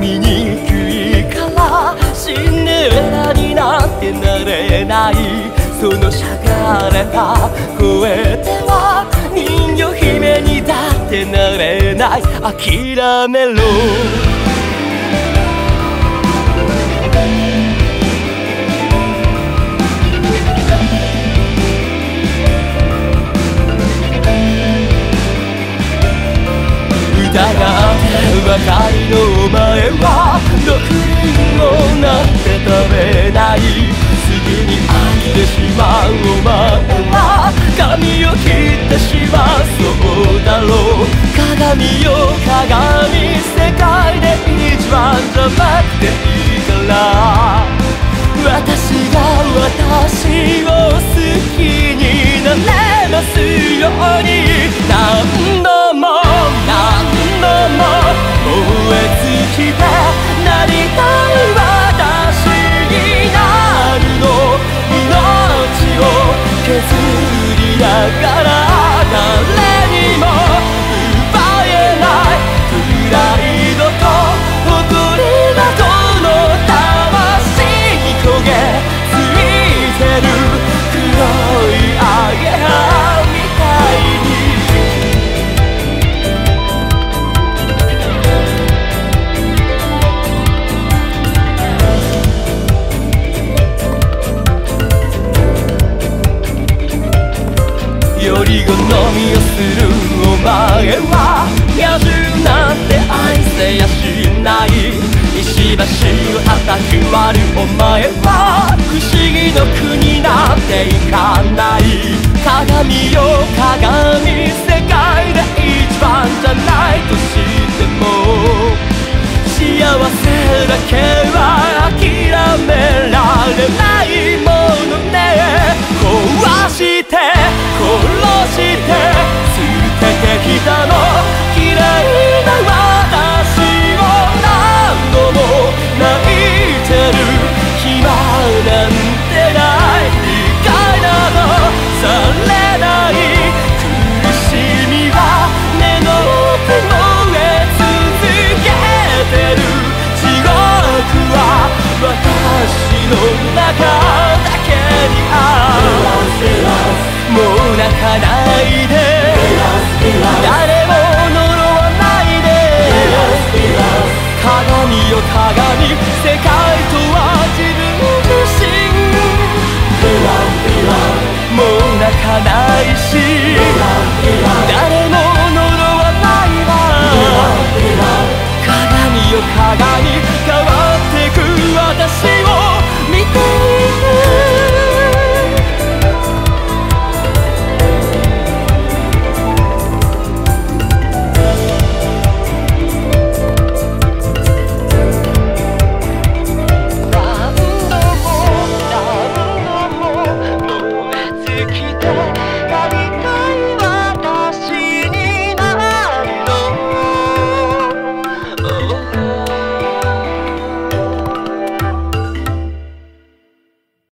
醜いからシンデレラになんてなれない。そのしゃがれた声では人魚姫にだってなれない。諦めろ。疑ってばかりのお前は毒リンゴなんて食べない。すぐに飽きてしまうお前は髪を切ってしまう。そうだろう。鏡よ鏡、世界で一番じゃなくていいから。私が私を好きになれますように。何度も何度も燃え尽きてなりたい私になるの。命を削りながら誰にも奪えないプライドと誇りなどの魂に焦げついてる黒いアゲハみたいに。より好みをするお前は野獣なんて愛せやしない。石橋を叩き割るお前は不思議の国なんて行かない。鏡よ鏡、世界で一番じゃないとしても幸せだけは諦められないものね。壊して殺して捨ててきたの嫌いな私を何度も泣いてる暇なんてない。理解などされない苦しみは目の奥もえ続けてる。地獄は私の中だけにある。もう泣かないで誰も呪わないで。鏡よ鏡、世界とは自分自身。もう泣かないし